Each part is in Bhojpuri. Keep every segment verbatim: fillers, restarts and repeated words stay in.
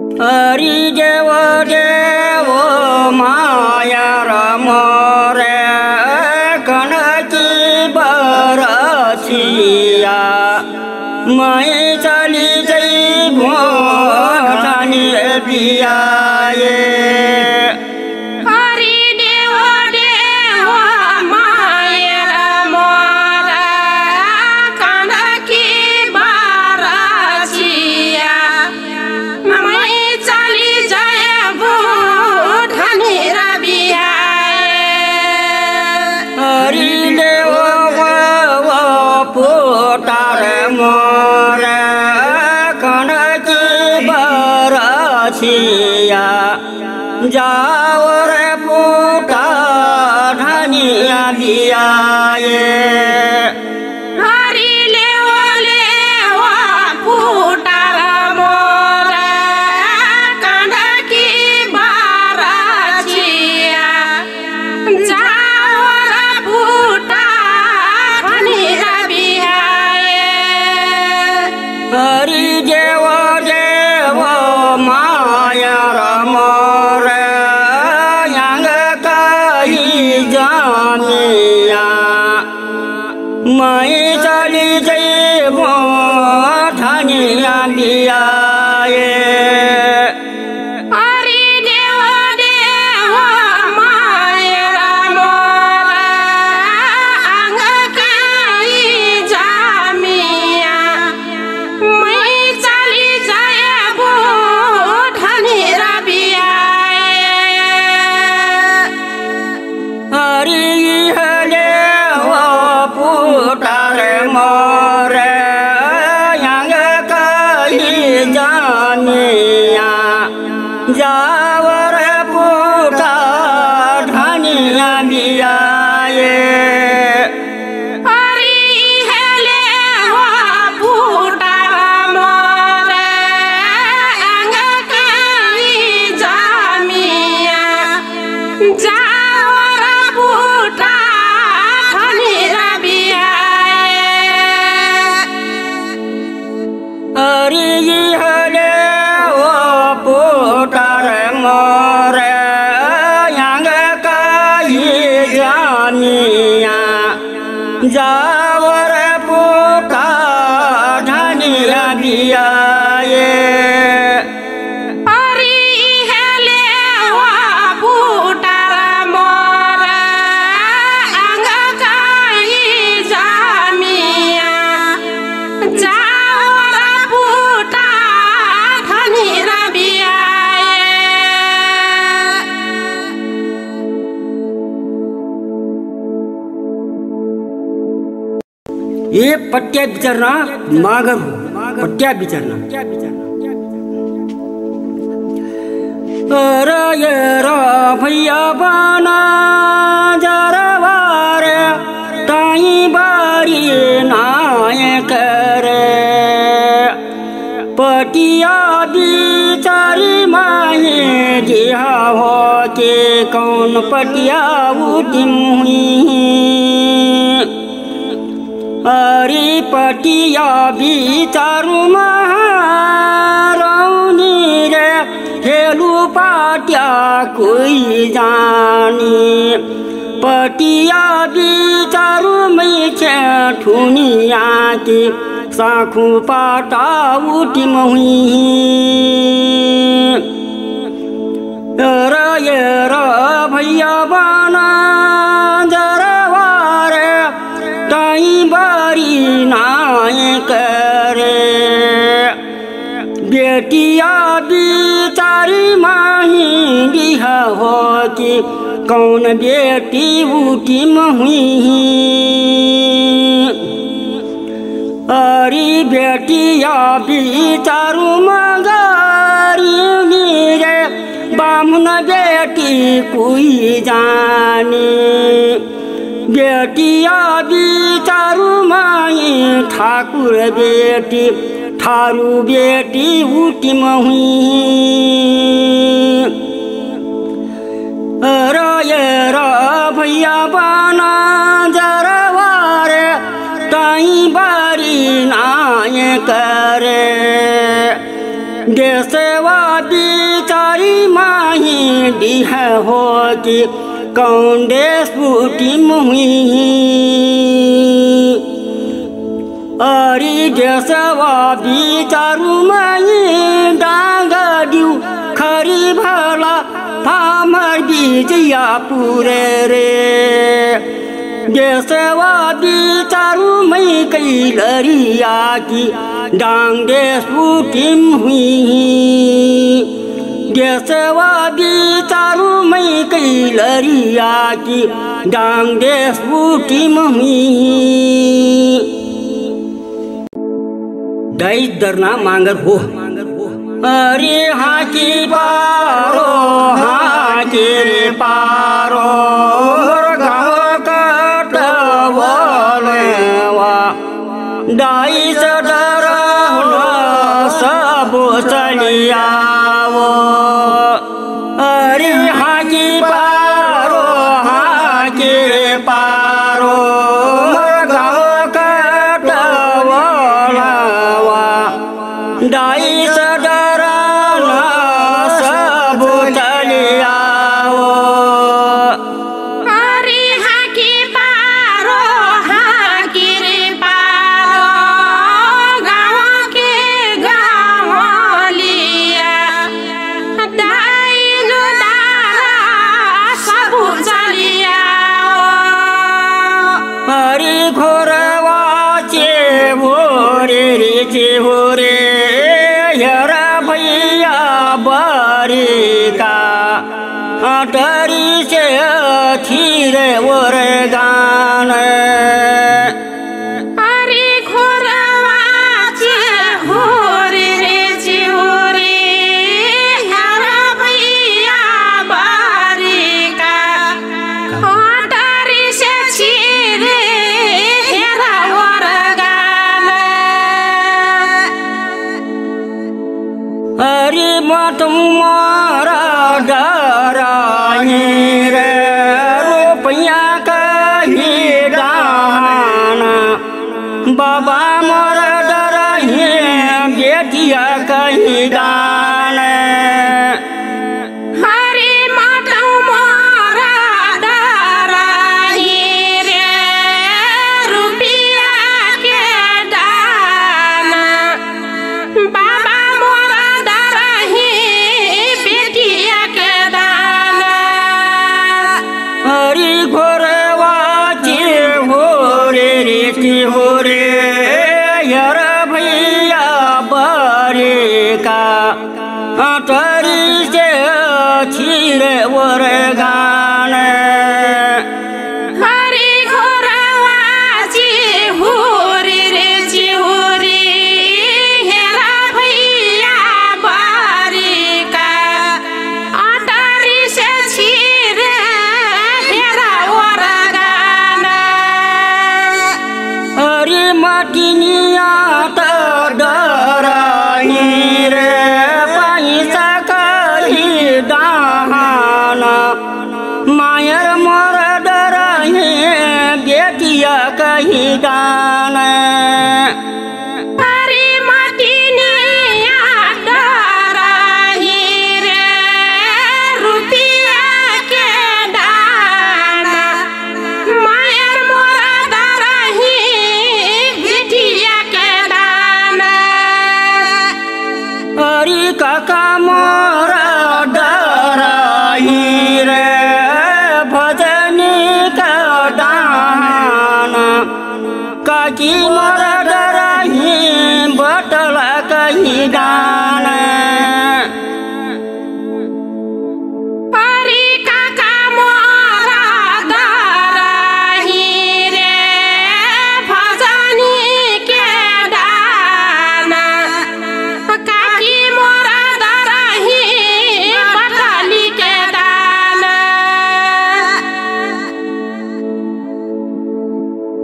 हरि देव देव माया मोरे कनकी बरसिया मैं चली गई भोटानी बियाए जाओ रे पुटा धनिया बियाए हरि ले ओले वा पुटा मोरे कनकी बरसिया जाओ रे पुटा धनिया बियाए हरि देव देव माया मैं चली गई भोटानिया बियाए हरि देव देव माया मोरे अंग कई जामिया मैं चली जाए भोटानिया बियाए हरि पुटार मोरे यांग कही जानिया जावर पुटा धनिया बियाए हरि हेले हो पुटार मोरे यांग कही जामिया जावर पुटा हरि हले वो पुटार मोरे यांग कही जानिया जावर पुटा धनिया बियाए हरि हेले वो पुटार मोरे अंग कही जामिया ये पट्टिया बिचरना मागर हो पट्टिया बिचरना अरे भैया बाना जरवारे ताई बारी नाय करे पटिया बिचारी माए जिहा हो के कौन पटिया उठिम हुई हरि पटिया बिचारू महारौनी रे हेलू पाटिया कोई जानी पटिया बिचारू मैं ठुनिया की साखू पाटा उठी मही रे रा भैया बाना जरवारे ताई बारी नाय करे बेटिया बिचारी माही बिहा हो कि कौन बेटी उठी मही हरी बेटिया बिचारू मगारी रे बामन बेटी कोई जानी बेटिया बिचारू माई ठाकुर बेटी थारू बेटी उठी मही रे रा भैया बाना जरवारे ताई बारी नाय करे देशवा बिचारी माही दिह हो कि कौन देश फूटी मुही अरे देशवा बिचारू माही डांग दिउ खरी भला फामर बीजिया पूरे रे देशवा बिचारू मई कई लरिया की डांग देश फूटी हुई देशवा बिचारू मई कई लरिया की डांग देश फूटी हुई दाई दरना मांगर हो अरे हाँ की पारो हाँ की रे पारो गाँव कटवलवा दाई सदर सब चलियावो अरे हाँ की पारो हाँ की रे पारो गाँव कटवलवा दाई सदर सब चलियावो अरे हाँ की पारो हाँ की रे पारो गाँव के गाँवलिया दाई जुदारा सब चलियाओ हरि घोरवा चे भोरे रे चे भोरे यरा भैया बारी का अटरी से खीरे और गान अरे घोरवाचे होरे रे चिहोरे हरा भैया बारिका अटारी से छिरे हेरा वरगान हरि मत मारा डराही रे रुपया कही दान बाबा मोर डराही बेटिया कही दान हरे माता मारा डराही रे रुपिया के दान बाबा मोरा डराही बेटिया के दान हरि घोरवा चे भोरे रे चे भोरे यार भैया बारे का अटरी से खीरे और गान हरे घोरवाची होरे रे चिहोरे हेरा भैया बारिका अटारी से छिरे हेरा वरगान हरि माटिनिया त डराही रे पैसा कही दान मायर मोर डराही बेटिया कही दान हरे माटिनिया डराही रे रुपिया के दान मायर मोरा डराही बेटिया के दान हरि काका मोर डराही रे भजनी का दान काकी मोर डराही बटला कही दान हरे काका मोरा डराही रे भजनी के दान काकी मोरा डराही बटली के दान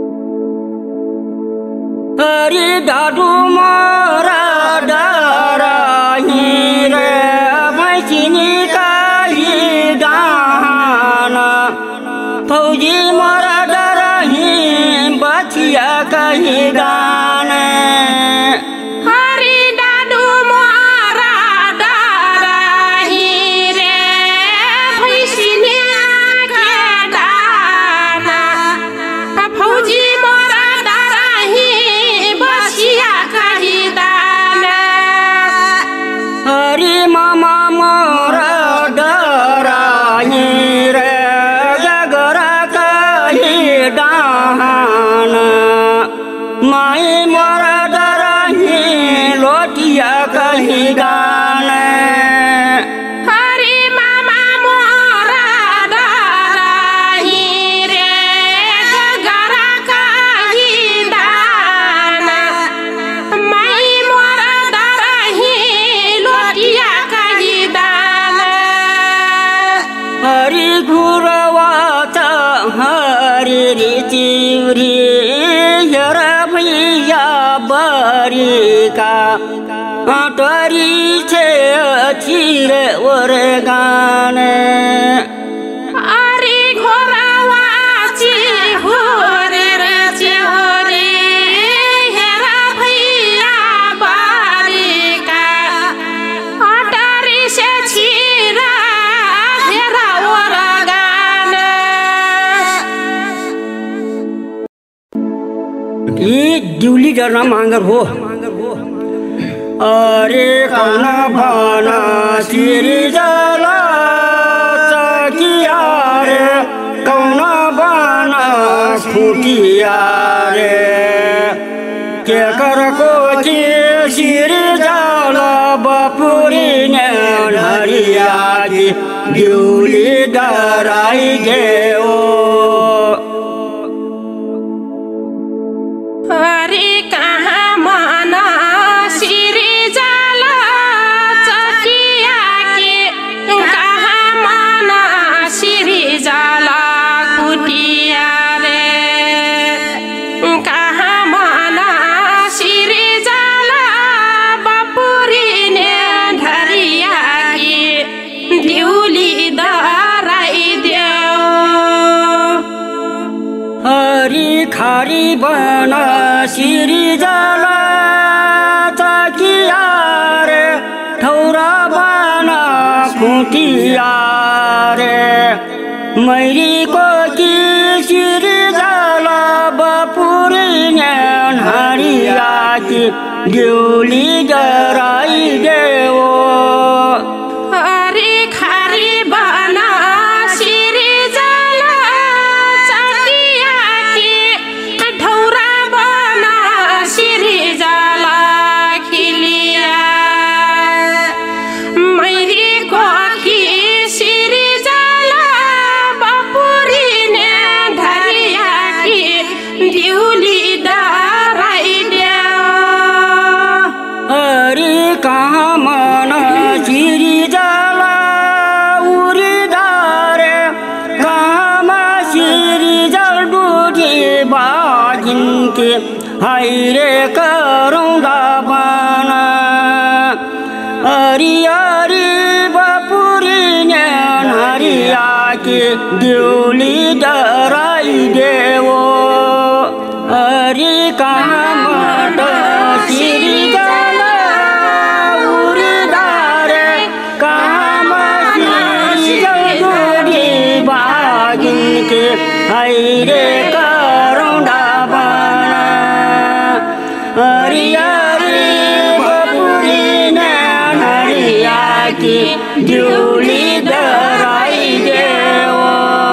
हरि दादू मोर डरा कही गाने हरि मामा मोरा डराही रे गगरा कही दाना माई मोरा डराही लोटिया कही दाना हरि गुरवाता हरि री चिवरी हेर भैया बरिका टरी छे छिरे ओरे गाने अरे घोरावाची होरे रे चिहोरे हेरा भैया बारिका अटरी से छिरा हेरा ओरा गाना ये दिउली डरना मांगर हो अरे कौना भाना सिरी जला चकिया रे कौना भाना खुटिया रे के कर को सिरी जला बपुरी ने हरिया की दिउली डराई देओ अरे कहाँ माना सिरी जाला चकिया के कहाँ माना सिरी जाला कुटिया रे कहाँ माना सिरी जाला बपुरी ने ढरिया की दिउली दराई देओ हरी खारी बना सिरी जाला चकिया रे ठौरा बना खुटिया रे मैरी को की सिरी जाला बपुरी ने हरिया की दिउली डराई देओ हरी खारी बना सिरी जाला चकिया की ढौरा बना सिरी जाला खिलिया मैरी को की सिरी जाला बपुरी ने ढरिया की दिउली डराई देओ हरी कहाँ माना सिरी जाला उरी दारे कहाँ मा सिरी जल डूठी बाजिन के हाय रे करूँगा बाना हरी हरी बपुरी ने हरिया के दिउली डराई देवो हरी कहाँ माता सिरी जाला उरी दारे कहाँ मा सिरी जल डूठी बाजिन के हाय रे करूँगा बाना हरी हरी बपुरी ने हरिया की दिउली डराई देओ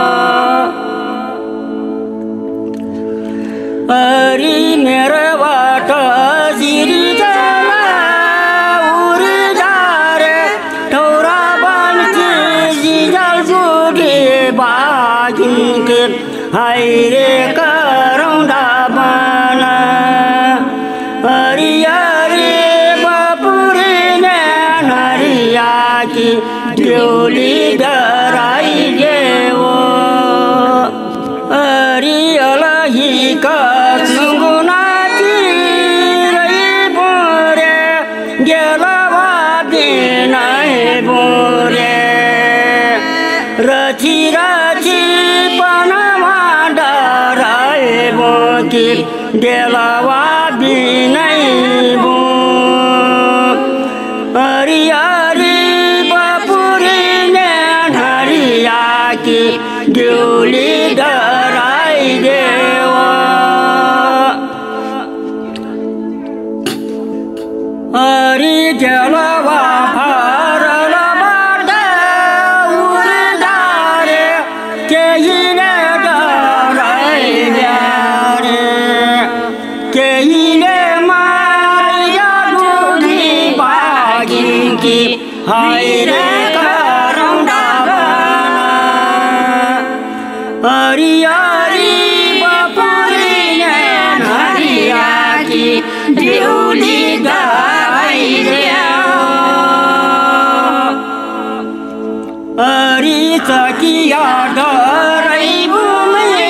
हरी मेरे वाट सिरी जाला उरी दारे ठौरा बन के जल डूठी बाजिन के हाय रे करूँगा बाना हरी हरी बपुरी ने हरिया की दिउली डराई देओ हरी अलही का सुगुना रही बोरे गेलवा दिन बोरे रची रची पनमा डराए बोकी गेलवा दिन बो हरी हरी बपुरी ने हरिया की दिउली डराई देओ हरी जलवा फरल बाटे उरी डारे केही ने डराई रे केही ने मारिया डूठी बा हाय रे करौंडा हरियारी बपुरी नैन हरिया की दिउली गइल्या हरि सकिया डरै बुमै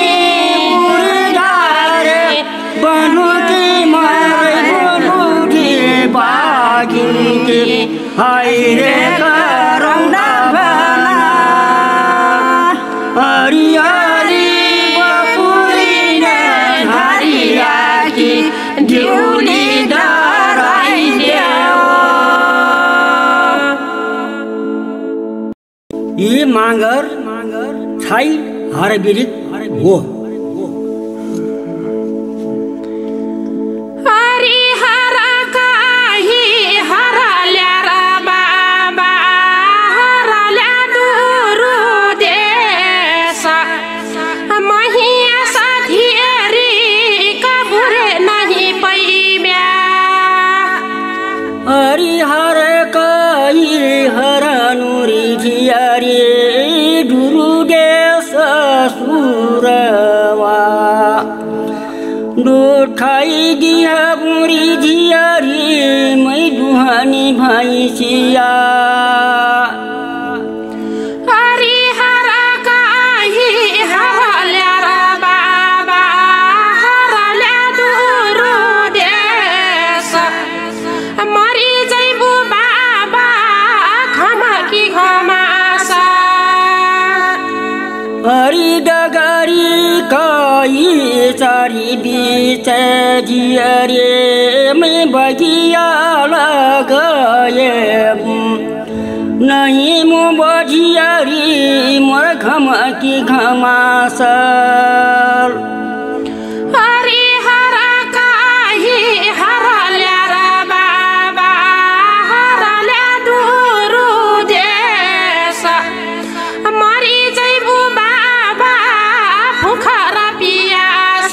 बुढारे बनुकी मरै बुढी बागिन्की हाय रे करौंडा हरियारी बपुरी नैन हरिया की दिउली गइल्या ये मांगर छाई हरबिरिक हो हरि हरा काही हरल्या रा बाबा हरल्या दुरु देश महिया साथियरी कबुरे नहीं पैब्या हरि हर कई हर नुरी झियारी दुरु देश सुरवा दूध खाई दिया बुरी झियारी मै दुहानी भैंसिया हरि हरा काही हरल्या रा बाबा हरल्या दुरु देश मरी जैबु बाबा खमकी घमासा हरि डगरी कई चारी बीच झियारी मैं बगिया लगाए नहीं मु बझियारी मोर घमकी घमासल हरि हरा काही हरल्या रा बाबा हरल्या दुरु देश मरी जैबु बाबा भुखरा पियास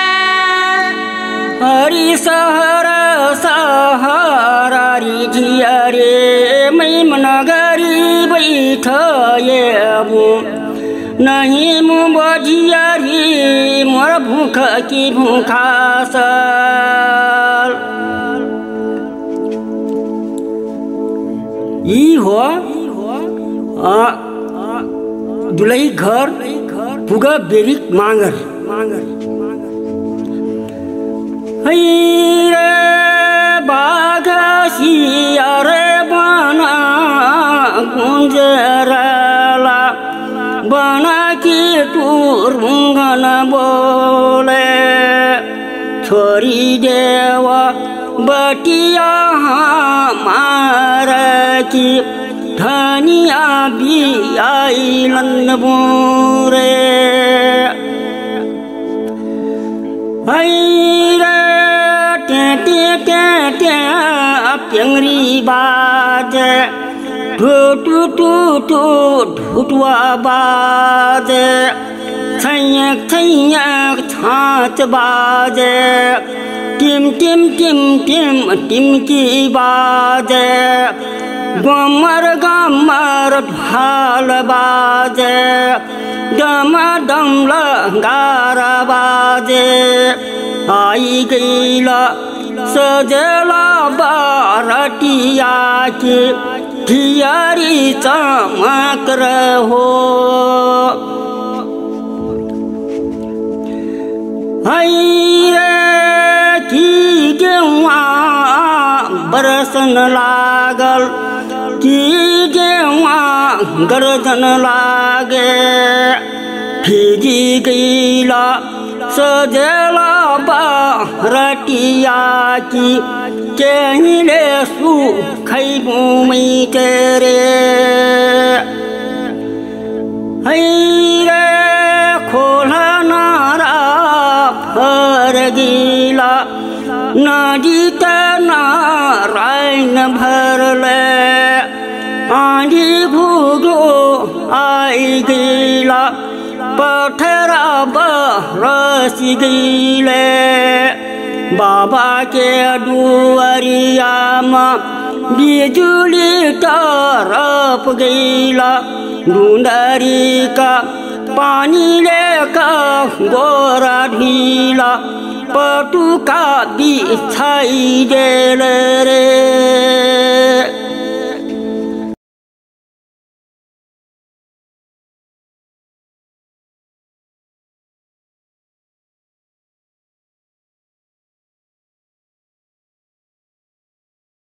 हरि सहर सहरारी झियारी मैं मनगरी बैठएबु नहीं मु बझियारी मोर भूख की भूखासल ई हो आ दुलही घर पुगा बेरिक मांगर है रे बाघ सियार बना गुंजरला बना की टूरुंगन बोले छोरी देवा बटिया हमार की धनिया भी आई लन्नबूरे प्यंगरी बाज ठुटु टुटु ढुटुआ बाज छैयक छैयक छाँच बाज टिम टिम टिम टिम टिमकी बाज गमर गमर ढाल बाज डम डमल गार बाज आई गईला सजला बारटिया की थियारी चमक रहो हई रे की गेवा बरसन लागल की गेवा गर्दन लागे फिजी गईला सजला बारटिया की केहिले सु खैबू मै तेरे हई रे खोला नारा फर गिला नदीत नारायण भरले आंधी भूगो आई गिला पथरा बरस गिले बाबा के दुआरिया में बिजुली तरफ गईला ढूंढरी का पानी लेकर गोरा ढीला पटुका बिछाई दे रे।